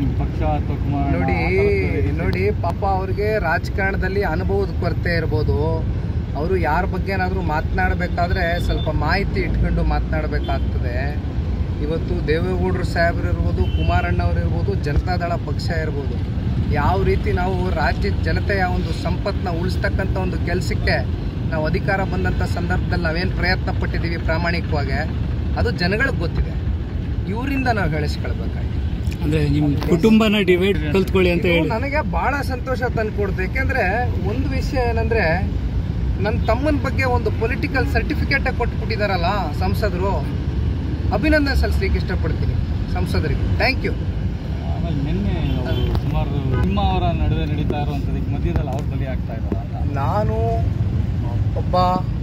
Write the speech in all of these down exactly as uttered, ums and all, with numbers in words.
ಪಕ್ಷ ಅಥವಾ ನೋಡಿ ನೋಡಿ ಪಾಪ ಅವ್ರಿಗೆ ರಾಜಕಾರಣದಲ್ಲಿ ಅನುಭವದ ಕೊರತೆ ಇರ್ಬೋದು. ಅವರು ಯಾರ ಬಗ್ಗೆ ಏನಾದರೂ ಮಾತನಾಡಬೇಕಾದ್ರೆ ಸ್ವಲ್ಪ ಮಾಹಿತಿ ಇಟ್ಕೊಂಡು ಮಾತನಾಡಬೇಕಾಗ್ತದೆ. ಇವತ್ತು ದೇವೇಗೌಡರು ಸಾಹೇಬರು ಇರ್ಬೋದು, ಕುಮಾರಣ್ಣವ್ರು ಇರ್ಬೋದು, ಜನತಾದಳ ಪಕ್ಷ ಇರ್ಬೋದು, ಯಾವ ರೀತಿ ನಾವು ರಾಜ್ಯದ ಜನತೆಯ ಒಂದು ಸಂಪತ್ತನ್ನ ಉಳಿಸ್ತಕ್ಕಂಥ ಒಂದು ಕೆಲಸಕ್ಕೆ ನಾವು ಅಧಿಕಾರ ಬಂದಂಥ ಸಂದರ್ಭದಲ್ಲಿ ನಾವೇನು ಪ್ರಯತ್ನ ಪಟ್ಟಿದ್ದೀವಿ ಪ್ರಾಮಾಣಿಕವಾಗಿ, ಅದು ಜನಗಳಿಗೆ ಗೊತ್ತಿದೆ. ಇವರಿಂದ ನಾವು ಹೇಳಿಸ್ಕೊಳ್ಬೇಕಾಗಿ ಅಂದ್ರೆ ನಿಮ್ಮ ಕುಟುಂಬನ ಡಿವೈಡ್ ಕಲ್ತ್ಕೊಳ್ಳಿ ಅಂತ ಹೇಳಿ ನನಗೆ ಬಹಳ ಸಂತೋಷ ತಂದು ಕೊಡ್ತು. ಯಾಕೆಂದ್ರೆ ಒಂದು ವಿಷಯ ಏನಂದ್ರೆ, ನನ್ನ ತಮ್ಮನ ಬಗ್ಗೆ ಒಂದು ಪೊಲಿಟಿಕಲ್ ಸರ್ಟಿಫಿಕೇಟ್ ಕೊಟ್ಬಿಟ್ಟಿದಾರಲ್ಲ ಸಂಸದರು, ಅಭಿನಂದನೆ ಸಲ್ಲಿಸಲಿಕ್ಕೆ ಇಷ್ಟಪಡ್ತೀನಿ ಸಂಸದರಿಗೆ. Thank you. ಆಮೇಲೆ ನಿನ್ನೆ ಸುಮಾರು ನಿಮ್ಮ ಅವರ ನಡುವೆ ನಡೀತಾ ಇರುವಂಥದ್ದಕ್ಕೆ ಮಧ್ಯದಲ್ಲಿ ಅವ್ರು ಬಲಿ ಆಗ್ತಾ ಇದ್ದಾರೆ. ನಾನು ಒಬ್ಬ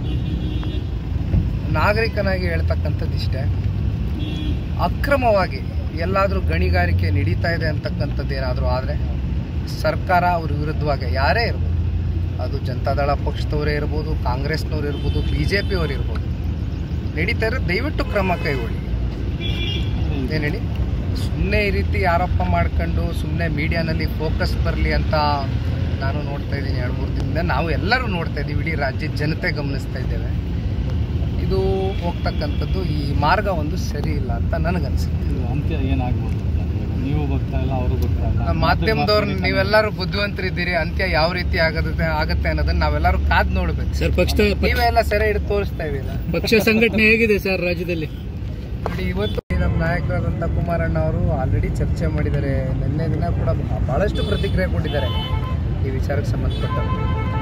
ನಾಗರಿಕನಾಗಿ ಹೇಳ್ತಕ್ಕಂಥದ್ದು ಇಷ್ಟೇ, ಅಕ್ರಮವಾಗಿ ಎಲ್ಲಾದರೂ ಗಣಿಗಾರಿಕೆ ನಡೀತಾ ಇದೆ ಅಂತಕ್ಕಂಥದ್ದು ಏನಾದರೂ ಆದರೆ ಸರ್ಕಾರ ಅವ್ರ ವಿರುದ್ಧವಾಗಿ ಯಾರೇ ಇರ್ಬೋದು, ಅದು ಜನತಾದಳ ಪಕ್ಷದವರೇ ಇರ್ಬೋದು, ಕಾಂಗ್ರೆಸ್ನವ್ರು ಇರ್ಬೋದು, ಬಿ ಜೆ ಪಿಯವರು ಇರ್ಬೋದು, ನಡೀತಾ ಇರೋ ದಯವಿಟ್ಟು ಕ್ರಮ ಕೈಗೊಳ್ಳಿ. ಏನು ಹೇಳಿ, ಸುಮ್ಮನೆ ಈ ರೀತಿ ಆರೋಪ ಮಾಡ್ಕೊಂಡು ಸುಮ್ಮನೆ ಮೀಡಿಯಾನಲ್ಲಿ ಫೋಕಸ್ ಬರಲಿ ಅಂತ ನಾನು ನೋಡ್ತಾ ಇದ್ದೀನಿ. ಎರಡು ಮೂರು ದಿನದಿಂದ ನಾವು ಎಲ್ಲರೂ ನೋಡ್ತಾ ಇದ್ದೀವಿ, ಇಡೀ ರಾಜ್ಯದ ಜನತೆ ಗಮನಿಸ್ತಾ ಇದ್ದೇವೆ. ಇದು ಹೋಗ್ತಕ್ಕಂಥದ್ದು ಈ ಮಾರ್ಗ ಒಂದು ಸರಿ ಇಲ್ಲ ಅಂತ ನನಗನ್ಸುತ್ತೆ. ಅಂತ್ಯ ಏನಾಗ್ಬೋದು? ನೀವು ಬರ್ತಾ ಇಲ್ಲ, ಅವರು ಬರ್ತಾ ಇಲ್ಲ. ಮಾಧ್ಯಮದವ್ರು ನೀವೆಲ್ಲರೂ ಬುದ್ಧಿವಂತರಿದ್ದೀರಿ, ಅಂತ್ಯ ಯಾವ ರೀತಿ ಆಗತ್ತೆ ಆಗತ್ತೆ ಅನ್ನೋದನ್ನ ನಾವೆಲ್ಲರೂ ಕಾದ್ ನೋಡ್ಬೇಕು ಸರ್. ಪಕ್ಷ ನೀವೆಲ್ಲ ಸೆರೆ ಹಿಡಿದು ತೋರಿಸ್ತಾ ಇದೀರ. ಪಕ್ಷ ಸಂಘಟನೆ ಹೇಗಿದೆ ಸರ್ ರಾಜ್ಯದಲ್ಲಿ? ನೋಡಿ, ಇವತ್ತು ನಮ್ಮ ನಾಯಕರಾದಂಥ ಕುಮಾರಣ್ಣ ಅವರು ಆಲ್ರೆಡಿ ಚರ್ಚೆ ಮಾಡಿದ್ದಾರೆ. ನಿನ್ನೆ ದಿನ ಕೂಡ ಬಹಳಷ್ಟು ಪ್ರತಿಕ್ರಿಯೆ ಕೊಟ್ಟಿದ್ದಾರೆ ಈ ವಿಚಾರಕ್ಕೆ ಸಂಬಂಧಪಟ್ಟಂತೆ.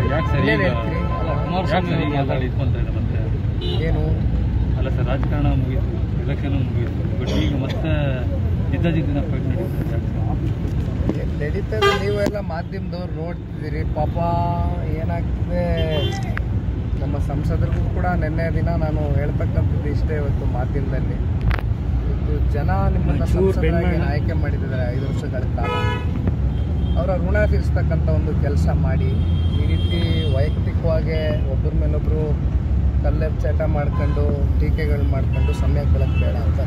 ಏನು ಅಲ್ಲ ಸರ್, ರಾಜಕಾರಣ ಮುಗೀತು, ಎಲೆಕ್ಷನ್ ಮುಗೀತು, ಬಟ್ ಈಗ ಮತ್ತೆ ಜಿದ್ದಾಜಿದ್ದಿನ ಫೈಟ್ ನಡೀತದೆ. ನೀವೆಲ್ಲ ಮಾಧ್ಯಮದವ್ರು ನೋಡ್ತಿದ್ದೀರಿ. ಪಾಪ ಏನಾಗ್ತದೆ, ನಮ್ಮ ಸಂಸದರಿಗೂ ಕೂಡ ನಿನ್ನೆ ದಿನ ನಾನು ಹೇಳ್ತಕ್ಕಂಥದ್ದು ಇಷ್ಟೇ, ಇವತ್ತು ಮಾಧ್ಯಮದಲ್ಲಿ ಇವತ್ತು ಜನ ನಿಮ್ಮನ್ನು ಸಂಸದರಾಗಿ ಆಯ್ಕೆ ಮಾಡಿದ್ದಾರೆ ಐದು ವರ್ಷಗಳ ಕಾಲ. ಅವರ ಋಣ ತೀರಿಸ್ತಕ್ಕಂಥ ಒಂದು ಕೆಲಸ ಮಾಡಿ ಈ ರೀತಿ ವೈಯಕ್ತಿಕವಾಗಿ ಒಬ್ಬರ ಮೇಲೊಬ್ಬರು ಕಲ್ಲೆಚ್ಚಾಟ ಮಾಡ್ಕೊಂಡು ಟೀಕೆಗಳು ಮಾಡ್ಕೊಂಡು ಸಮಯ ಕಳೆದು ಬೇಡ ಅಂತ.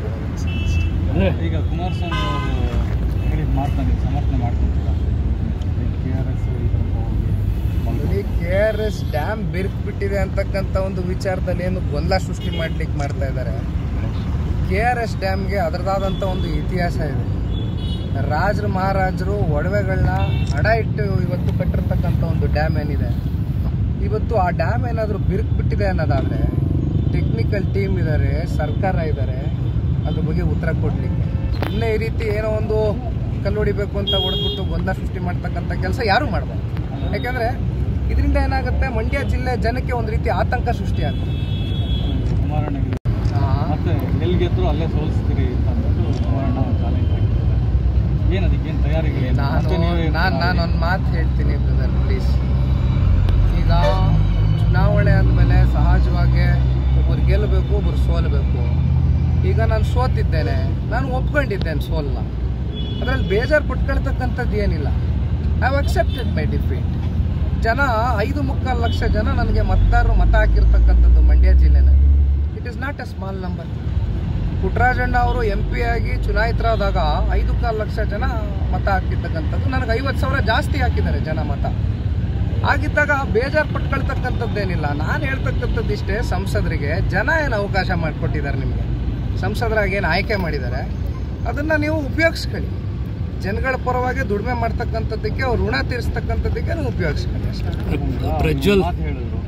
ಈಗ ಕುಮಾರಸ್ವಾಮಿ ಅವರು ಹೇಳಿದ ಮಾತನಾಡಿ ಸಮರ್ಥನೆ ಮಾಡ್ಕೊತಿಲ್ಲ. ಕೆ ಆರ್ ಎಸ್ ನೋಡಿ, ಕೆ ಆರ್ ಎಸ್ ಡ್ಯಾಮ್ ಬಿರುಕ್ಬಿಟ್ಟಿದೆ ಅಂತಕ್ಕಂಥ ಒಂದು ವಿಚಾರದಲ್ಲಿ ಏನು ಗೊಂದಲ ಸೃಷ್ಟಿ ಮಾಡ್ಲಿಕ್ಕೆ ಮಾಡ್ತಾ ಇದ್ದಾರೆ. ಕೆ ಆರ್ ಎಸ್ ಡ್ಯಾಮ್ಗೆ ಅದರದಾದಂಥ ಒಂದು ಇತಿಹಾಸ ಇದೆ. ರಾಜರು ಮಹಾರಾಜರು ಒಡವೆಗಳನ್ನ ಅಡ ಇಟ್ಟು ಇವತ್ತು ಕಟ್ಟಿರ್ತಕ್ಕಂಥ ಒಂದು ಡ್ಯಾಮ್ ಏನಿದೆ, ಇವತ್ತು ಆ ಡ್ಯಾಮ್ ಏನಾದರೂ ಬಿರುಕ್ಬಿಟ್ಟಿದೆ ಅನ್ನೋದಾದರೆ ಟೆಕ್ನಿಕಲ್ ಟೀಮ್ ಇದ್ದಾರೆ, ಸರ್ಕಾರ ಇದ್ದಾರೆ ಅದ್ರ ಬಗ್ಗೆ ಉತ್ತರ ಕೊಡಲಿಕ್ಕೆ. ಸುಮ್ಮನೆ ಈ ರೀತಿ ಏನೋ ಒಂದು ಕಲ್ಲು ಹೊಡಿಬೇಕು ಅಂತ ಹೊಡೆದ್ಬಿಟ್ಟು ಗೊಂದಲ ಸೃಷ್ಟಿ ಮಾಡ್ತಕ್ಕಂಥ ಕೆಲಸ ಯಾರೂ ಮಾಡಬಾರ್ದು. ಯಾಕೆಂದರೆ ಇದರಿಂದ ಏನಾಗುತ್ತೆ, ಮಂಡ್ಯ ಜಿಲ್ಲೆ ಜನಕ್ಕೆ ಒಂದು ರೀತಿ ಆತಂಕ ಸೃಷ್ಟಿ ಆಗ್ತದೆ. ಕುಮಾರಣ್ಣ ಮತ್ತೆ ಎಲ್ಲಿಗೆದ್ರು ಅಲ್ಲೇ ಸೋಲಿಸ್ತೀರಿ ಅಂದ್ಬಿಟ್ಟು ಕುಮಾರಣ್ಣ ಚಾಲೆಂಜ್ ಆಗಿದ್ದಾರೆ. ಏನು ಅದಕ್ಕೇನು ತಯಾರಿಗಳು? ನಾನು ನಾನು ನಾನು ಒಂದು ಮಾತು ಹೇಳ್ತೀನಿ ಬ್ರದರ್, ಪ್ಲೀಸ್. ಈಗ ಚುನಾವಣೆ ಅಂದಮೇಲೆ ಸಹಜವಾಗಿ ಒಬ್ಬರು ಗೆಲ್ಲಬೇಕು, ಒಬ್ಬರು ಸೋಲಬೇಕು. ಈಗ ನಾನು ಸೋತಿದ್ದೇನೆ, ನಾನು ಒಪ್ಕೊಂಡಿದ್ದೇನೆ ಸೋಲನ್ನ, ಅದರಲ್ಲಿ ಬೇಜಾರು ಪಟ್ಕೊಳ್ತಕ್ಕಂಥದ್ದು ಏನಿಲ್ಲ. I have accepted my defeat. ಜನ ಐದು ಮುಕ್ಕಾಲು ಲಕ್ಷ ಜನ ನನಗೆ ಮತದಾರರು ಮತ ಹಾಕಿರ್ತಕ್ಕಂಥದ್ದು ಮಂಡ್ಯ ಜಿಲ್ಲೆನಲ್ಲಿ. It is not a small number. Puttarajanna ಅವರು ಎಂ ಪಿ ಆಗಿ ಚುನಾಯಿತರಾದಾಗ ಐದು ಕಾಲು ಲಕ್ಷ ಜನ ಮತ ಹಾಕಿರ್ತಕ್ಕಂಥದ್ದು, ನನಗೆ ಐವತ್ತು ಸಾವಿರ ಜಾಸ್ತಿ ಹಾಕಿದ್ದಾರೆ ಜನ ಮತ. ಆಗಿದ್ದಾಗ ಬೇಜಾರು ಪಟ್ಕೊಳ್ತಕ್ಕಂಥದ್ದೇನಿಲ್ಲ. ನಾನು ಹೇಳ್ತಕ್ಕಂಥದ್ದು ಇಷ್ಟೇ, ಸಂಸದರಿಗೆ ಜನ ಏನು ಅವಕಾಶ ಮಾಡಿಕೊಟ್ಟಿದ್ದಾರೆ, ನಿಮಗೆ ಸಂಸದರಾಗಿ ಏನು ಆಯ್ಕೆ ಮಾಡಿದ್ದಾರೆ, ಅದನ್ನು ನೀವು ಉಪಯೋಗಿಸ್ಕೊಳ್ಳಿ. ಜನಗಳ ಪರವಾಗಿ ದುಡಿಮೆ ಮಾಡ್ತಕ್ಕಂಥದ್ದಕ್ಕೆ, ಅವ್ರು ಋಣ ತೀರಿಸ್ತಕ್ಕಂಥದ್ದಕ್ಕೆ ನೀವು ಉಪಯೋಗಿಸ್ಕೊಳ್ಳಿ ಅಷ್ಟೇ. ಪ್ರಜ್ವಲ್ ಹೇಳಿದ್ರು